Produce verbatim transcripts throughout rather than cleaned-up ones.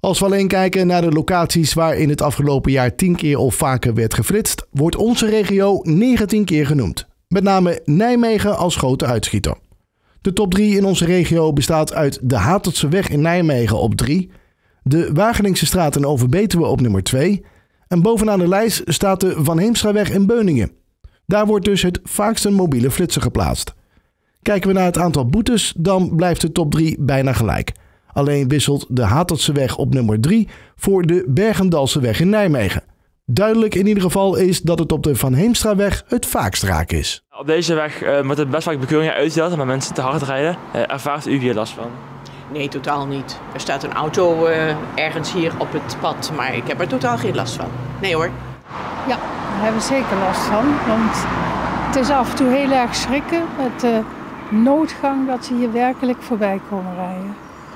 Als we alleen kijken naar de locaties waar in het afgelopen jaar tien keer of vaker werd geflitst, wordt onze regio negentien keer genoemd. Met name Nijmegen als grote uitschieter. De top drie in onze regio bestaat uit de Hatertseweg in Nijmegen op drie, de Wageningse straat in Overbetuwe op nummer twee en bovenaan de lijst staat de Van Heemstraweg in Beuningen. Daar wordt dus het vaakst een mobiele flitser geplaatst. Kijken we naar het aantal boetes, dan blijft de top drie bijna gelijk. Alleen wisselt de Hatertseweg op nummer drie voor de Bergendalseweg in Nijmegen. Duidelijk in ieder geval is dat het op de Van Heemstraweg het vaakst raak is. Op deze weg uh, wordt best vaak bekeuringen uitgedeeld omdat mensen te hard rijden. Uh, ervaart u hier last van? Nee, totaal niet. Er staat een auto uh, ergens hier op het pad, maar ik heb er totaal geen last van. Nee hoor. Ja, daar hebben we zeker last van. Want het is af en toe heel erg schrikken met de noodgang dat ze hier werkelijk voorbij komen rijden.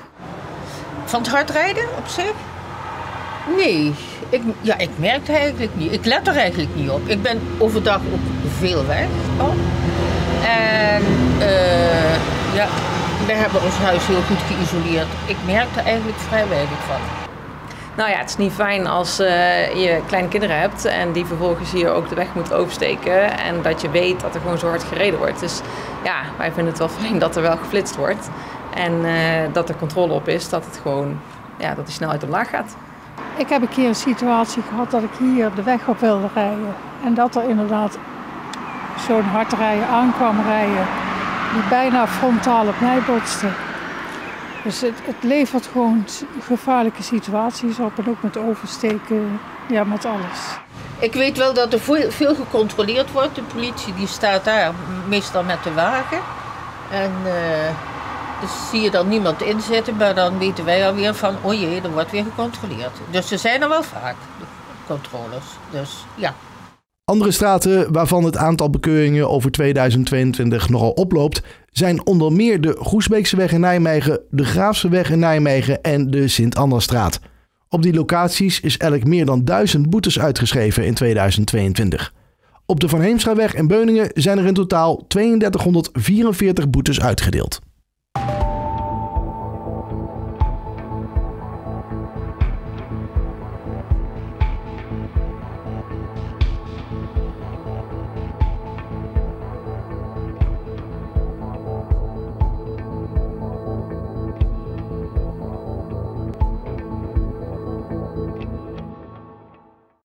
Van het hard rijden op zich? Nee, ik, ja, ik merk het eigenlijk niet. Ik let er eigenlijk niet op. Ik ben overdag ook veel weg. Oh. En uh, ja, we hebben ons huis heel goed geïsoleerd. Ik merk er eigenlijk vrij weinig van. Nou ja, het is niet fijn als uh, je kleine kinderen hebt en die vervolgens hier ook de weg moeten oversteken. En dat je weet dat er gewoon zo hard gereden wordt. Dus ja, wij vinden het wel fijn dat er wel geflitst wordt. En uh, dat er controle op is, dat het gewoon, ja, dat die snelheid omlaag gaat. Ik heb een keer een situatie gehad dat ik hier de weg op wilde rijden. En dat er inderdaad zo'n hardrijder aankwam rijden die bijna frontaal op mij botste. Dus het, het levert gewoon gevaarlijke situaties op en ook met oversteken, ja, met alles. Ik weet wel dat er veel gecontroleerd wordt. De politie die staat daar meestal met de wagen. En uh, dus zie je dan niemand inzetten, maar dan weten wij alweer van, oh jee, er wordt weer gecontroleerd. Dus er zijn er wel vaak, de controles. Dus ja. Andere straten waarvan het aantal bekeuringen over tweeduizend tweeëntwintig nogal oploopt, zijn onder meer de Groesbeekseweg in Nijmegen, de Graafseweg in Nijmegen en de Sint-Annastraat. Op die locaties is elk meer dan duizend boetes uitgeschreven in tweeduizend tweeëntwintig. Op de Van Heemstraweg in Beuningen zijn er in totaal tweeduizend tweehonderdvierenveertig boetes uitgedeeld.